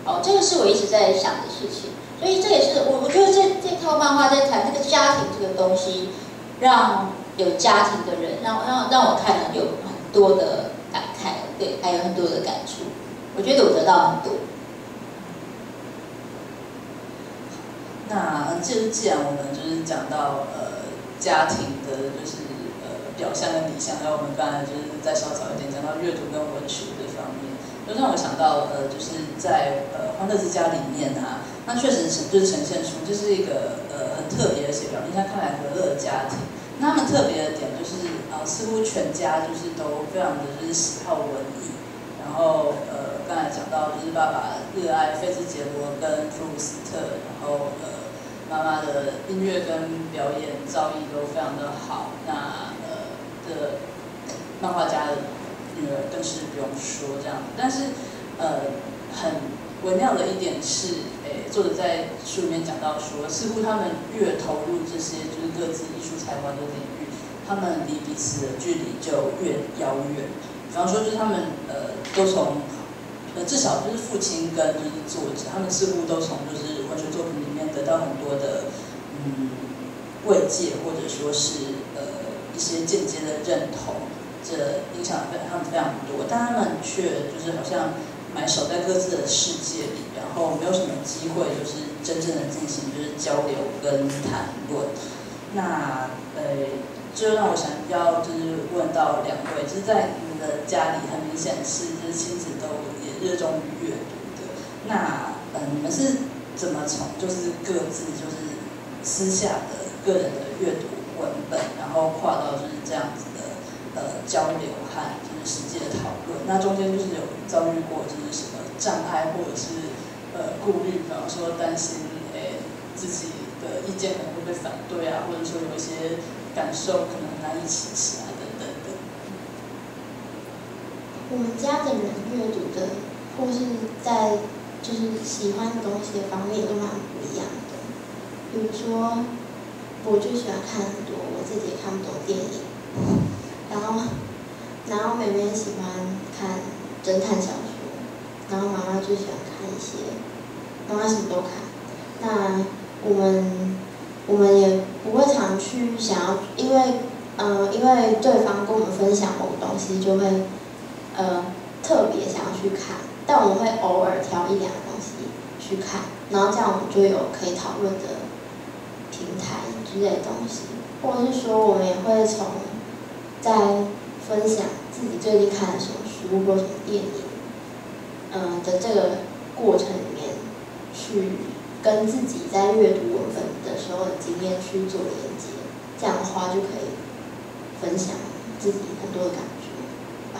哦，这个是我一直在想的事情。所以这也是我觉得这套漫画在谈这个家庭这个东西，让有家庭的人，让我看了有很多的感慨，对，还有很多的感触。我觉得我得到很多。 那既然我们就是讲到家庭的，就是表象跟理想，还有我们刚才就是再稍早一点讲到阅读跟文学这方面，就让我想到就是在欢乐之家里面啊，那确实就是呈现出这是一个很特别而且表面上看来和乐的家庭。那他们特别的点就是似乎全家就是都非常的就是喜好文艺，然后刚才讲到就是爸爸热爱菲兹杰罗跟普鲁斯特，然后妈妈的音乐跟表演造诣都非常的好。那的漫画家的女儿更是不用说这样。但是很微妙的一点是，作者在书里面讲到说，似乎他们越投入这些就是各自艺术才华的领域，他们离彼此的距离就越遥远。比方说，就是他们都从至少就是父亲跟就是作者，他们似乎都从就是文学作品里面得到很多的慰藉，或者说是一些间接的认同，这影响他们非常多，但他们却就是好像埋首在各自的世界里，然后没有什么机会就是真正的进行就是交流跟谈论。那就让我想要就是问到两位，就是在你们的家里很明显是就是亲子都也热衷于阅读的，那你们是怎么从就是各自就是私下的个人的阅读文本，然后跨到就是这样子的交流和就是实际的讨论？那中间就是有遭遇过就是什么障碍或者是顾虑，比方说担心自己的意见可能会被反对啊，或者说有一些感受可能难以启齿啊等等的。 我们家的人阅读的，或是在就是喜欢的东西的方面都蛮不一样的。比如说，我就喜欢看很多我自己也看不懂的电影，然后妹妹喜欢看侦探小说，然后妈妈就喜欢看一些，妈妈什么都看。那我们也不会常去想要，因为对方跟我们分享某个东西，就会特别想要去看，但我们会偶尔挑一两个东西去看，然后这样我们就有可以讨论的平台之类的东西，或者是说我们也会从在分享自己最近看了什么书或什么电影，的这个过程里面去跟自己在阅读文本的时候的经验去做连接，这样的话就可以分享自己很多的感觉吧。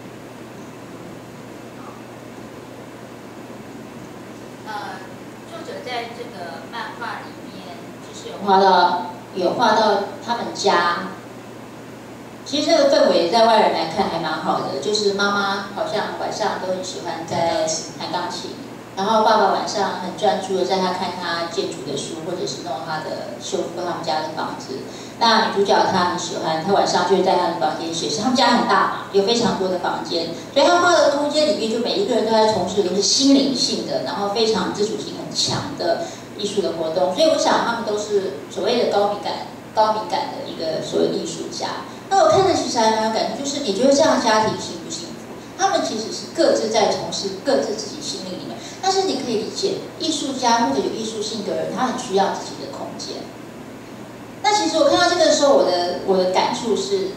作者在这个漫画里面就是有画到他们家。其实这个氛围在外人来看还蛮好的，就是妈妈好像晚上都很喜欢在弹钢琴，然后爸爸晚上很专注的在他看他建筑的书，或者是弄他的修复他们家的房子。那女主角她很喜欢，她晚上就会在她的房间写诗。他们家很大嘛，有非常多的房间，所以她画的空间里面，就每一个人都在从事的都是心灵性的，然后非常自主性很强的艺术的活动。所以我想他们都是所谓的高敏感的一个所谓艺术家。那我看着其实还蛮有感觉，就是你觉得这样的家庭幸不幸福？他们其实是各自在从事各自自己心灵里面，但是你可以理解，艺术家或者有艺术性的人，他很需要自己的空间。那其实我看到这个的时候，我的感触是，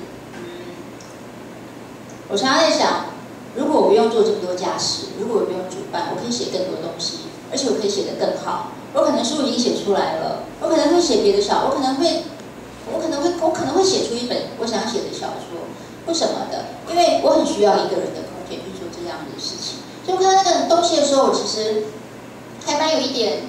我常常在想，如果我不用做这么多家事，如果我不用主办，我可以写更多东西，而且我可以写得更好。我可能书已经写出来了，我可能会写别的我可能会写出一本我想写的小说，或什么的，因为我很需要一个人的空间去做这样的事情。所以我看到那个东西的时候，我其实还蛮有一点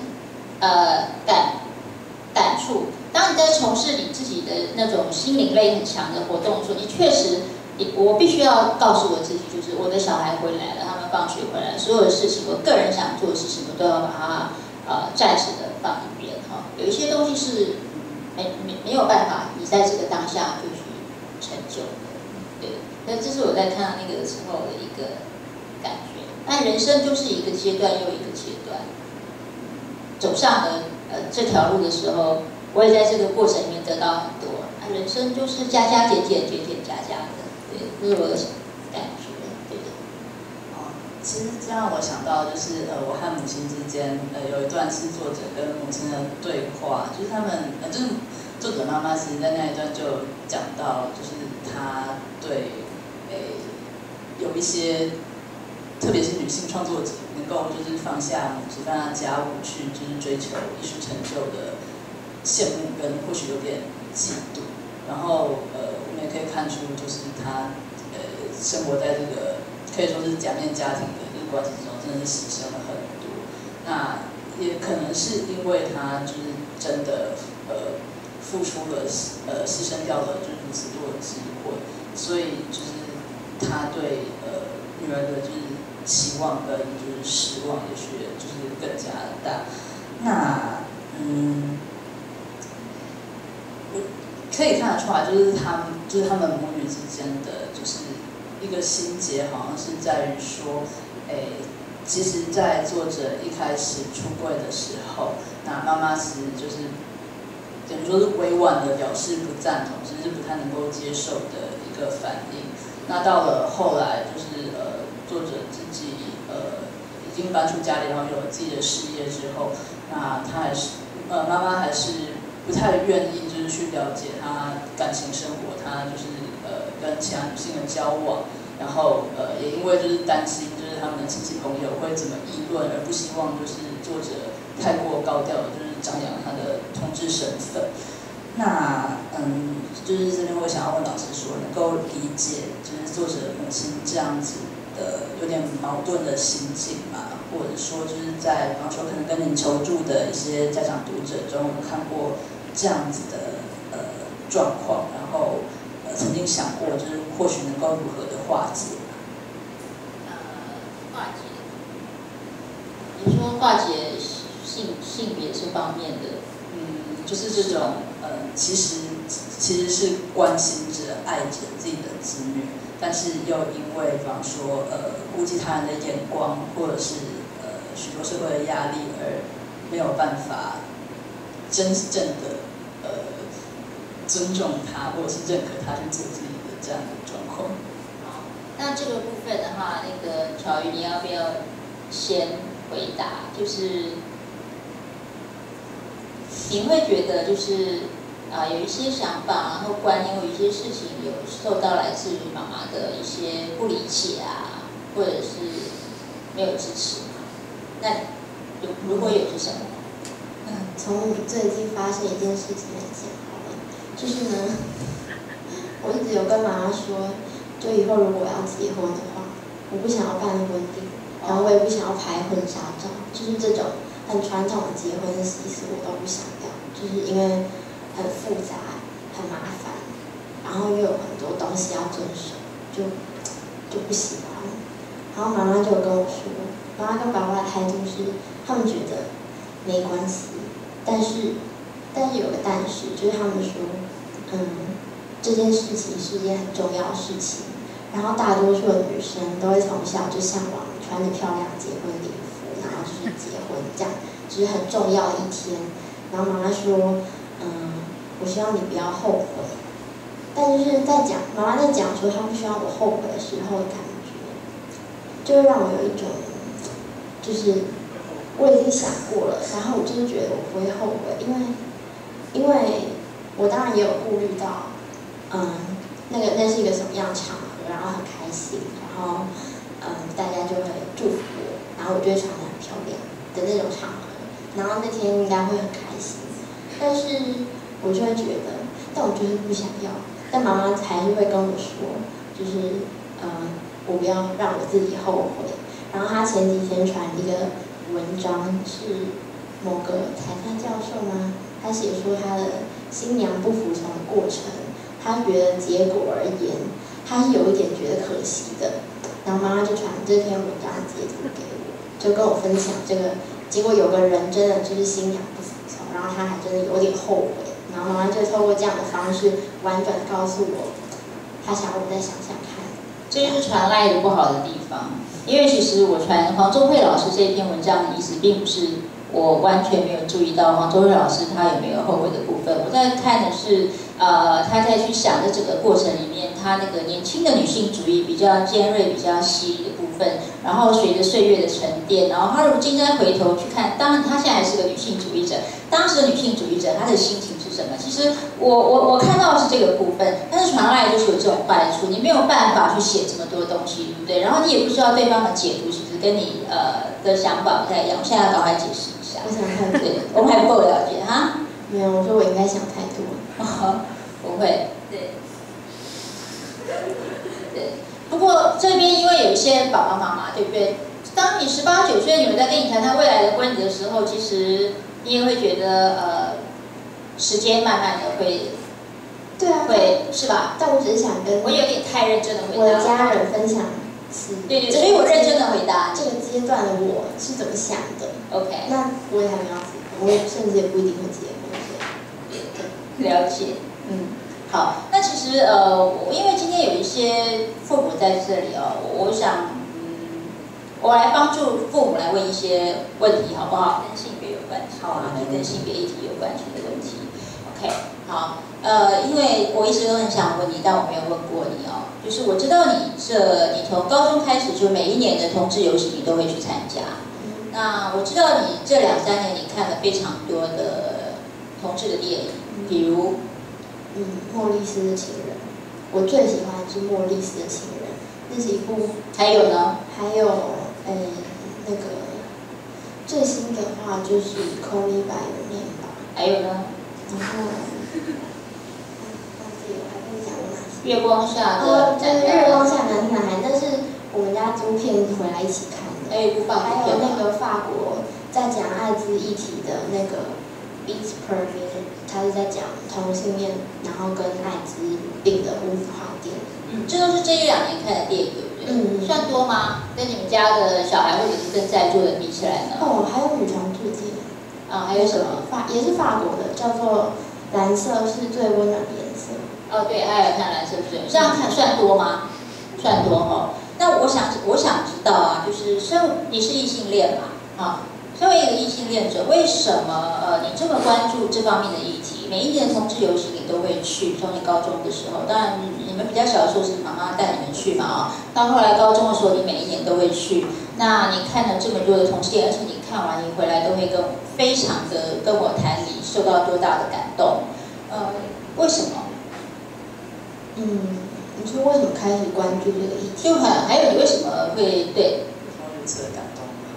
感触。当你在从事你自己的那种心灵类很强的活动的时候，你确实，我必须要告诉我自己，就是我的小孩回来了，他们放学回来了，所有的事情，我个人想做的事情，我都要把它暂时的放一边哈。有一些东西是没有办法你在这个当下就去成就的，对。那这是我在看到那个的时候的一个感觉。 那人生就是一个阶段又一个阶段，走上了这条路的时候，我也在这个过程里面得到很多。人生就是加加减减，减减加加的，对，这是我的感觉，对的。 其实这让我想到，就是我和母亲之间，有一段是作者跟母亲的对话，就是他们，就是作者妈妈其实在那一段就讲到，就是她对，有一些，特别是女性创作者，能够就是放下母亲放下家务去就是追求艺术成就的羡慕跟或许有点嫉妒，然后我们也可以看出，就是她生活在这个可以说是假面家庭的这个关系之中，真的是牺牲了很多。那也可能是因为她就是真的付出了牺牲掉了就是如此多的机会，所以就是她对女儿的就是期望跟就是失望也许就是更加的大。那可以看得出来，就是他们母女之间的就是一个心结，好像是在于说，其实，在作者一开始出柜的时候，那妈妈其实就是等于说是委婉的表示不赞同，甚至不太能够接受的一个反应。那到了后来，就是作者自己已经搬出家里，然后有了自己的事业之后，那他还是妈妈还是不太愿意就是去了解他感情生活，他就是跟其他女性的交往，然后也因为就是担心就是他们的亲戚朋友会怎么议论，而不希望就是作者太过高调的就是张扬他的同志身份。那就是这边我想要问老师说，能够理解就是作者母亲这样子的有点矛盾的心境嘛？或者说就是在比方说可能跟您求助的一些家长读者中，有看过这样子的状况，然后曾经想过就是或许能够如何的化解？ 化解，你说化解性别这方面的， 就是这种其实是关心着、爱着自己的子女，但是又因为比方说顾及他人的眼光，或者是许多社会的压力，而没有办法真正的尊重他，或者是认可他去做自己的这样的状况。 好，那这个部分的话，那个巧瑜，你要不要先回答？就是你会觉得就是有一些想法，然后观念，或有一些事情有受到来自于妈妈的一些不理解啊，或者是没有支持嘛？那如果有是什么？ 从最近发生一件事情来讲好了，就是呢，我一直有跟妈妈说，就以后如果我要结婚的话，我不想要办婚礼，然后我也不想要拍婚纱照，就是这种很传统的结婚的习俗我都不想要，就是因为很复杂、很麻烦，然后又有很多东西要遵守，就不喜欢。然后妈妈就跟我说，妈妈跟爸爸的态度是，他们觉得没关系，但是有个但是，就是他们说，这件事情是一件很重要的事情，然后大多数的女生都会从小就向往穿着漂亮结婚礼服，然后就是结婚这样，就是很重要的一天。然后妈妈说，我希望你不要后悔。但就是妈妈在讲说她不希望我后悔的时候的感觉，就会让我有一种，就是我已经想过了，然后我就是觉得我不会后悔，因为我当然也有顾虑到，那是一个什么样的场合，然后很开心，然后大家就会祝福我，然后我就会穿得很漂亮的那种场合，然后那天应该会很开心，但是我就会觉得，但我就是不想要，但妈妈还是会跟我说，就是我不要让我自己后悔。然后她前几天传一个文章，是某个台大教授吗？他写说他的新娘不服从的过程，他觉得结果而言，他是有一点觉得可惜的。然后妈妈就传这篇文章的截图给我，就跟我分享这个，结果有个人真的就是新娘不服从，然后他还真的有点后悔。然后妈妈就透过这样的方式，婉转的告诉我，她想我再想想看。 这就是传赖的不好的地方。 因为其实我传黄宗慧老师这篇文章的意思，并不是我完全没有注意到黄宗慧老师他有没有后悔的部分。我在看的是，他在去想的这个过程里面，他那个年轻的女性主义比较尖锐、比较犀利的部分，然后随着岁月的沉淀，然后他如今再回头去看，当然他现在还是个女性主义者，当时的女性主义者她的心情是什么？其实我看到的是这个部分，但是传来就是有这种坏处，你没有办法去写这么多东西，对不对？然后你也不知道对方的解读是不是跟你的想法不太一样。我现在要赶快解释一下。 我想太多， 对，我们还不够了解哈。 没有，我说我应该想太多。 不会，对，对。不过这边因为有一些爸爸妈妈，对不对？当你18、19岁，你们在跟你谈谈未来的婚礼的时候，其实你也会觉得时间慢慢的会， 对啊， 会是吧？ 但我只是想跟我有点太认真的回答我的家人分享是， 对，所以我认真的回答这个阶段的我是怎么想的。 OK， 那我也还没有结婚，我甚至也不一定会结婚。 了解，好，那其实因为今天有一些父母在这里哦，我想，我来帮助父母来问一些问题，好不好？跟性别有关系，好啊，跟性别议题有关系的问题。OK， 好，因为我一直都很想问你，但我没有问过你哦。就是我知道你从高中开始就每一年的同志游行你都会去参加。那我知道你这2、3年你看了非常多的同志的电影，比如， 莫里斯的情人，我最喜欢的是莫里斯的情人，那是一部。 还有呢？ 还有，那个最新的话就是《Call Me by Your Name》吧。 还有呢？ 然后，忘记了，还可以讲过哪些？ 月光下的就是月光下的男孩，但是我们家租片回来一起看的。 还有那个法国在讲艾滋议题的那个 Beats Per Minute， 他是在讲同性恋，然后跟艾滋病的无符号电影。 这都是这1、2年看的电影，对不对？算多吗？跟你们家的小孩或者是跟在座的比起来呢？ 还有女同志电影。 还有什么？ 也是法国的，叫做《蓝色是最温暖的颜色》。 对，还有看蓝色是最，这样看算多吗？算多哦。那我想知道啊，就是你是异性恋嘛？身为一个异性恋者，为什么你这么关注这方面的议题？每一年的同志游行你都会去，从你高中的时候，当然你们比较小的时候是妈妈带你们去嘛到后来高中的时候，你每一年都会去。那你看了这么多的同志电影，而且你看完你回来都会非常的跟我谈你受到多大的感动？为什么？ 你说为什么开始关注这个议题？ 还有你为什么会对？ 如此的感动吗？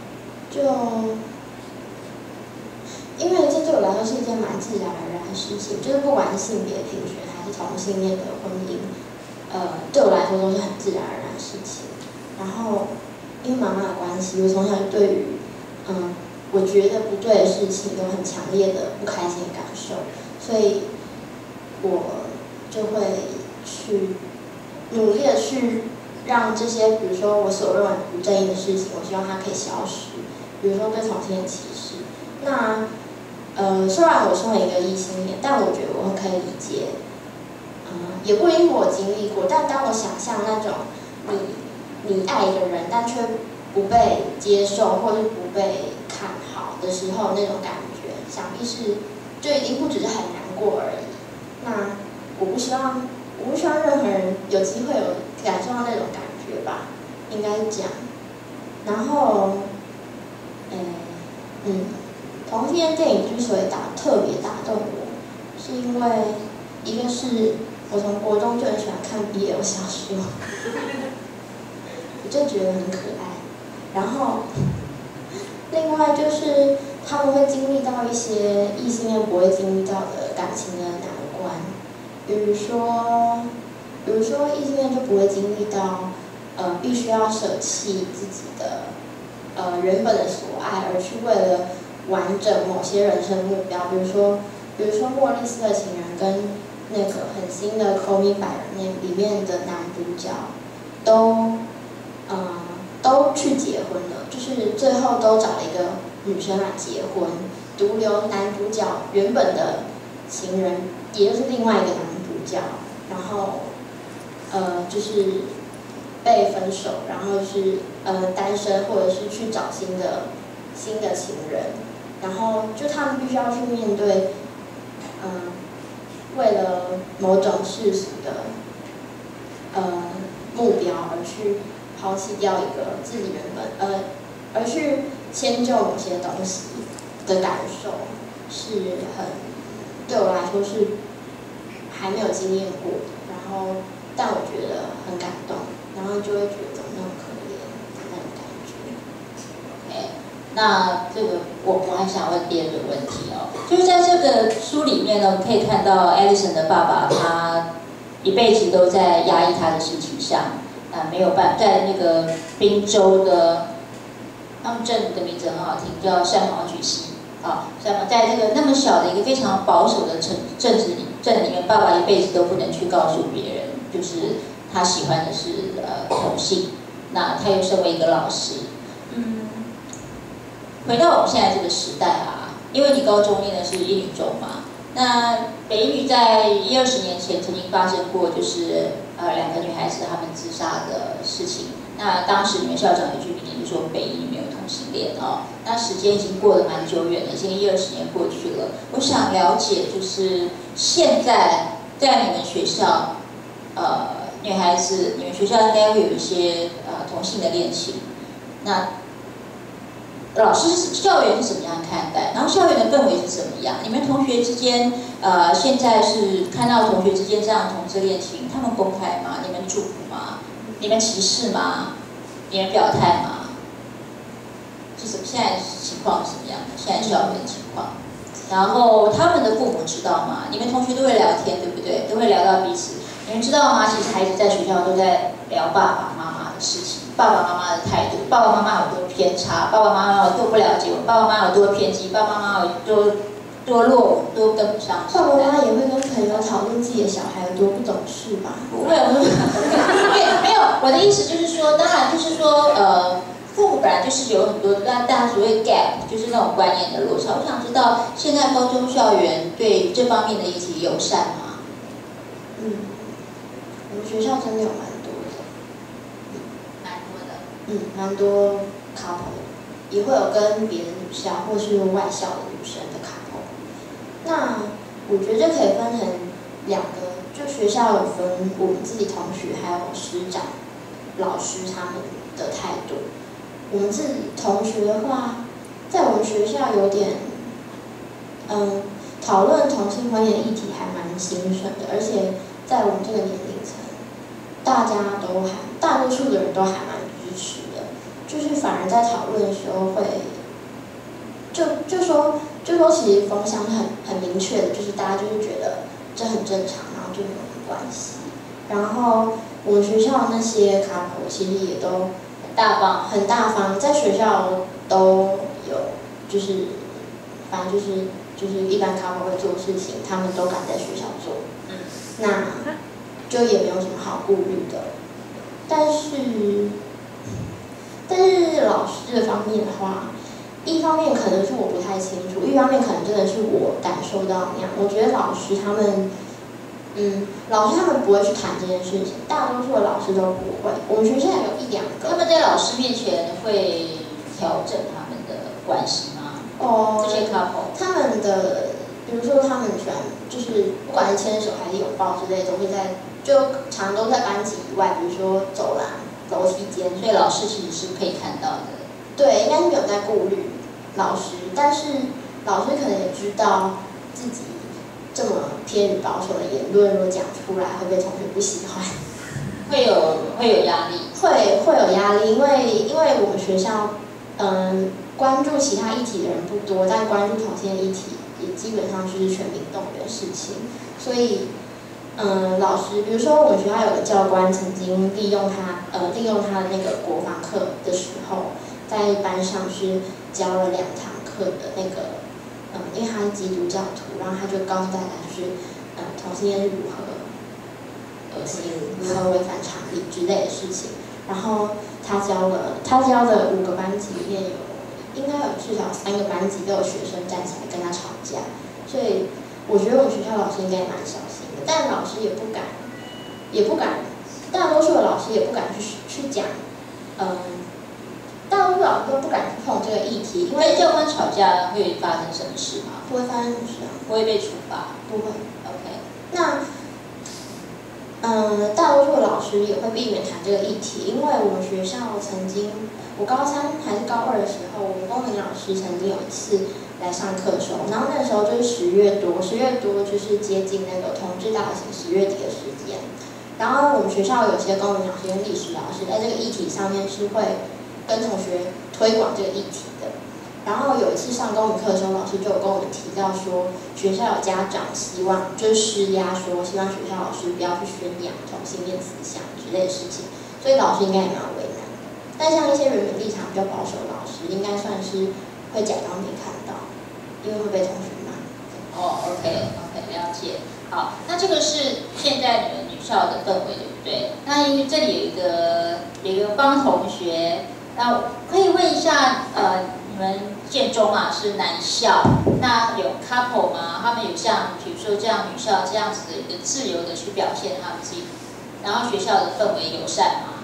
因为这对我来说是一件蛮自然而然的事情，就是不管是性别平权还是同性恋的婚姻，对我来说都是很自然而然的事情。然后因为妈妈的关系，我从小就对于我觉得不对的事情有很强烈的不开心的感受，所以我就会去努力的去让这些，比如说我所认为不正义的事情，我希望它可以消失。比如说对同性恋歧视，那虽然我身为一个异性恋，但我觉得我可以理解，也不一定我经历过，但当我想象那种你爱一个人，但却不被接受或是不被看好的时候，那种感觉，想必是就已经不只是很难过而已。那我不希望任何人有机会有感受到那种感觉吧，应该是这样。然后，同性恋电影之所以特别打动我，是因为一个是我从国中就很喜欢看 BL 小说，我就觉得很可爱。然后，另外就是他们会经历到一些异性恋不会经历到的感情的难关，比如说异性恋就不会经历到必须要舍弃自己的原本的所爱，而去为了完整某些人生目标，比如说莫里斯的情人跟那个很新的《Call Me by Your Name》里面的男主角都去结婚了，就是最后都找了一个女生来结婚，独留男主角原本的情人，也就是另外一个男主角，然后就是被分手，然后是单身或者是去找新的情人，然后就他们必须要去面对，为了某种世俗的目标而去抛弃掉一个自己原本而去迁就某些东西的感受，是对我来说是还没有经验过的，然后但我觉得很感动，然后就会觉得怎么那么可怜的那种感觉。 OK， 那这个我还想问第二个问题哦，就是在这个书里面呢，我们可以看到 Allison 的爸爸他一辈子都在压抑他的事情上，没有办法在那个宾州的，他们镇的名字很好听，叫山毛举溪。在这个那么小的一个非常保守的镇里面，爸爸一辈子都不能去告诉别人，就是他喜欢的是同性。那他又身为一个老师，回到我们现在这个时代啊，因为你高中念的是一女中嘛，那北一女在10-20年前曾经发生过，就是2个女孩子她们自杀的事情。那当时你们校长有句名言，就说北一女没有同性恋哦。那时间已经过得蛮久远了，已经10-20年过去了。我想了解，就是现在在你们学校，女孩子，你们学校应该会有一些同性的恋情。那老师校园是怎么样看待？然后校园的氛围是怎么样？你们同学之间，现在是看到同学之间这样同志恋情，他们公开吗？你们祝福吗？你们歧视吗？你们表态吗？现在情况是什么样的？现在校园情况，然后他们的父母知道吗？你们同学都会聊天，对不对？都会聊到彼此。你们知道吗？其实孩子在学校都在聊爸爸妈妈的事情，爸爸妈妈的态度，爸爸妈妈有多偏差，爸爸妈妈有多不了解我，爸爸妈妈有多偏激，爸爸妈妈有多落伍，多跟不上。 爸爸妈妈也会跟朋友讨论自己的小孩有多不懂事吧？ 不会，没有。我的意思就是说，当然就是说，父母本来就是有很多大家所谓 gap， 就是那种观念的落差。我想知道，现在高中校园对这方面的议题友善吗？ 我们学校真的有蛮多的，蛮多 couple， 也会有跟别的女校或是外校的女生的 couple。那我觉得可以分成2个，就学校有分我们自己同学还有师长、老师他们的态度。我们自己同学的话，在我们学校有点，讨论同性婚姻的议题还蛮兴盛的，而且在我们这个年龄层，大多数的人都还蛮支持的，就是反而在讨论的时候会，就说其实风向很明确的，就是大家就是觉得这很正常，然后就没有什么关系。然后我们学校那些 couple 其实也都很大方，在学校都有，就是反正就是一般 couple 会做的事情，他们都敢在学校做，那就也没有什么好顾虑的。但是老师这方面的话，一方面可能是我不太清楚，一方面可能真的是我感受到那样。我觉得老师他们不会去谈这件事情，大多数的老师都不会。我们学校有1-2个， 他们在老师面前会调整他们的关系吗？这些 couple， 他们的，比如说他们喜欢，就是不管是牵手还是拥抱之类的，都会常都在班级以外，比如说走廊、楼梯间， 所以老师其实是可以看到的。 对，应该是没有在顾虑老师，但是老师可能也知道自己这么偏于保守的言论，如果讲出来会被同学不喜欢， 会有压力， 会有压力，因为我们学校关注其他议题的人不多，但关注同性议题也基本上就是全民动员的事情，所以老师，比如说我们学校有个教官曾经利用他的那个国防课的时候，在班上是教了2堂课的那个，因为他是基督教徒，然后他就告诉大家就是同性恋是如何恶心、如何违反常理之类的事情。然后他教的5个班级里面应该有至少3个班级都有学生站起来跟他吵架，所以我觉得我们学校老师应该也蛮小心的，但老师也不敢，大多数的老师也不敢去讲， 老师都不敢去碰这个议题，因跟为教官吵架会发生什么事吗？ 不会发生什么事啊， 不会被处罚？ 不会。 OK。 那大多数的老师也会避免谈这个议题，因为我们学校曾经，我高3还是高2的时候，我们公民老师曾经有一次来上课的时候，然后那个时候就是10月多就是接近那个同志大游行10月底的时间，然后我们学校有些公民老师跟历史老师在这个议题上面是会跟同学推广这个议题的。然后有一次上公民课的时候，老师就有跟我们提到说，学校有家长希望就是施压说，希望学校老师不要去宣扬同性恋思想之类的事情，所以老师应该也蛮为难的。但像一些原本立场比较保守的老师，应该算是会假装没看到，因为会被同学骂。 哦 ，OK， 了解。好，那这个是现在你们女校的氛围，对不对？那因为这里有一个方同学，那可以问一下，你们建中啊是男校，那有 couple 吗？他们有像比如说这样女校这样子的一个自由的去表现他们自己，然后学校的氛围友善吗？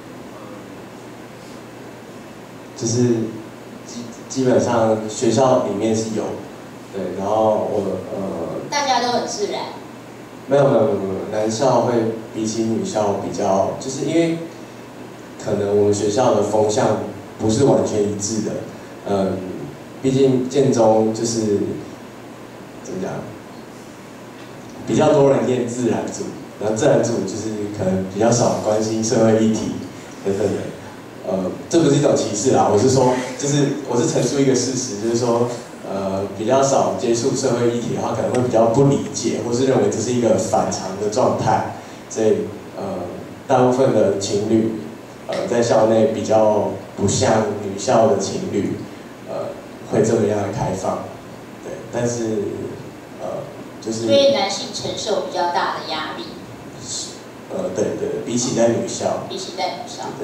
就是基本上学校里面是有，对，然后大家都很自然。 没有，男校会比起女校比较，就是因为可能我们学校的风向不是完全一致的。毕竟建中就是怎么讲，比较多人念自然组，然后自然组就是可能比较少关心社会议题等等的。这不是一种歧视啦，我是说，我是陈述一个事实，就是说，比较少接触社会议题的话，可能会比较不理解，或是认为这是一个反常的状态，所以大部分的情侣，在校内比较不像女校的情侣。会这么样的开放，对，但是就是所以男性承受比较大的压力。 对，比起在女校。 比起在女校。 对。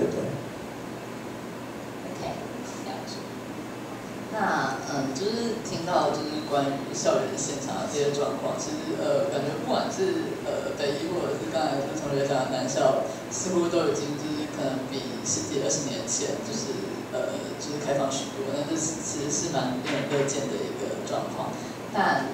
OK， 了解。 那就是听到就是关于校园现场的这些状况，其实感觉不管是北医或者是刚才同学讲的男校，似乎都已经就是可能比10几20年前就是开放许多，那这其实是蛮令人乐见的一个状况。但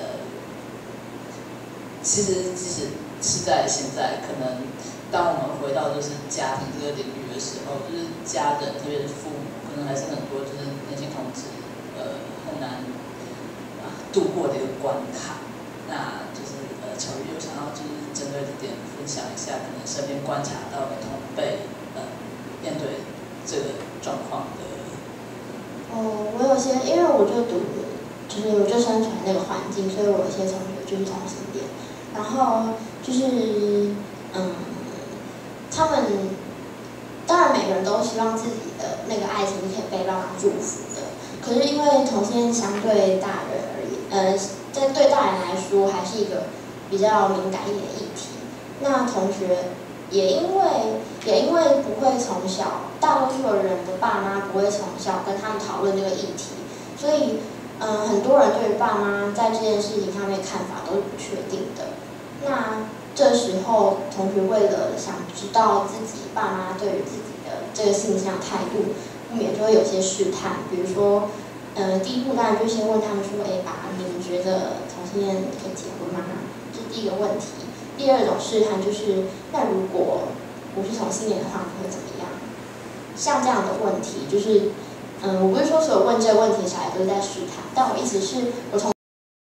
其实即使是在现在，可能当我们回到就是家庭这个领域的时候，就是家人，特别是父母，可能还是很多就是年轻同志很难度过的一个关卡。那就是巧玉有想要就是针对这点分享一下，可能身边观察到的同辈面对这个状况的。 我有些，因为我就生存那个环境，所以我有些同学就是同性恋，然后就是他们当然每个人都希望自己的那个爱情可以被爸妈祝福的，可是因为同性恋相对大人而言，对大人来说还是一个比较敏感一点的议题。那同学也因为不会从小，大多数的人的爸妈不会从小跟他们讨论这个议题，所以很多人对于爸妈在这件事情上面看法都是不确定的。那这时候同学为了想知道自己爸妈对于自己的这个性向态度，不免就会有些试探，比如说第一步当然就先问他们说，爸，你们觉得同性恋可以结婚吗？这是第一个问题。第二种试探就是，那如果我是同性恋的话，你会怎么样？像这样的问题，就是我不是说所有问这个问题的小孩都是在试探，但我意思是，我从